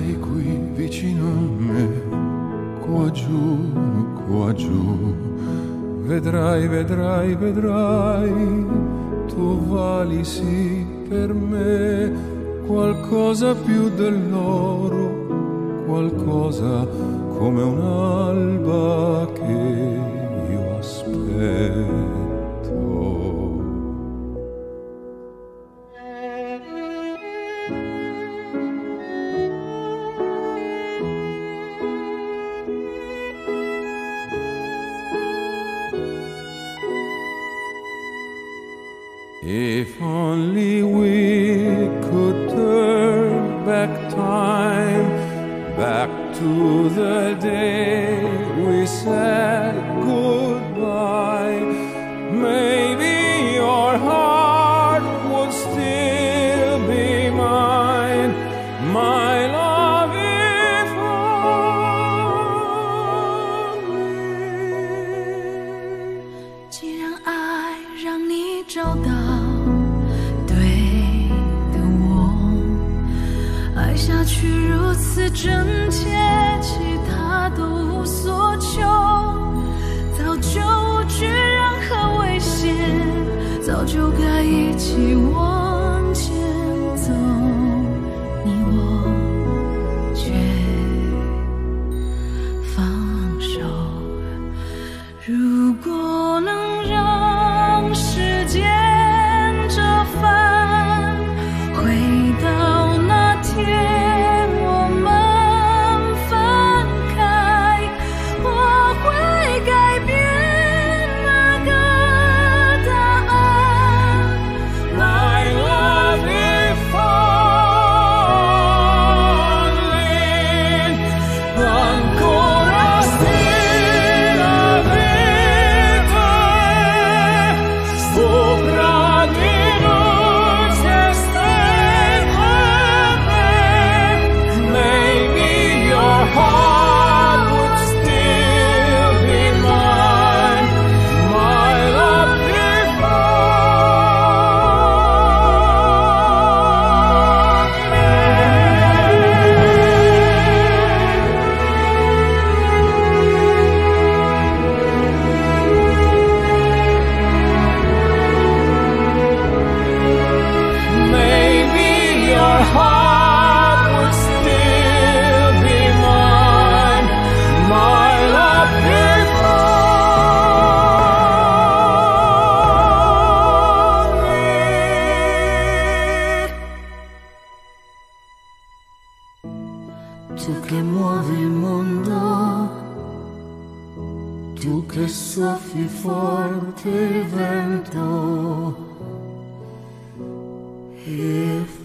stai qui vicino a me, qua giù, vedrai, vedrai, vedrai, tu vali sì per me qualcosa più dell'oro, qualcosa come un'alba che io aspetto. If only we could turn back time, back to the day we said goodbye, maybe your heart would still be mine, my love, if only. 既然爱让你找到爱下去如此真切，其他都无所求，早就无惧任何危险，早就该一起往前走，你我却放手。如果能让时间折返，回到天，我们分开，我会改变那个答案。My love, if only ancora stella vita sopra di noi se heart would still be mine, my love, if only. Maybe your heart would still be mine, my love, if only. Tu che muovi il mondo, tu che soffi forte il vento, if